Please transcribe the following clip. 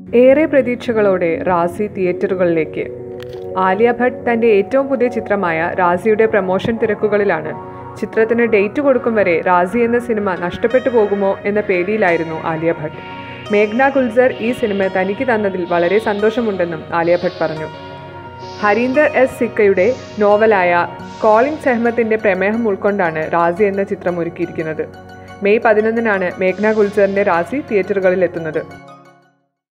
ഏറെ പ്രതീക്ഷകളോടെ റാസി തിയേറ്ററുകളിലേക്ക്. ആലിയ ഭട്ട് തൻ്റെ ഏറ്റവും പുതിയ ചിത്രമായ റാസിയുടെ പ്രമോഷൻ തിരക്കുകളിലാണ്. ചിത്രത്തിന് ഡേറ്റ് കൊടുക്കും വരെ റാസി എന്ന സിനിമ നഷ്ടപ്പെട്ടു പോകുമോ എന്ന പേടിയിലായിരുന്നു ആലിയ ഭട്ട്. മേഘ്ന ഗുൽസർ ഈ സിനിമ തനിക്ക് തന്നതിൽ വളരെ സന്തോഷമുണ്ടെന്നും ആലിയ ഭട്ട് പറഞ്ഞു. ഹരീന്ദർ എസ് സിക്കയുടെ നോവലായ കോളിംഗ് സെഹ്മത്തിൻ്റെ പ്രമേഹം ഉൾക്കൊണ്ടാണ് റാസി എന്ന ചിത്രം ഒരുക്കിയിരിക്കുന്നത്. മെയ് 11-നാണ് മേഘ്ന ഗുൽസറിൻ്റെ റാസി തിയേറ്ററുകളിൽ എത്തുന്നത്.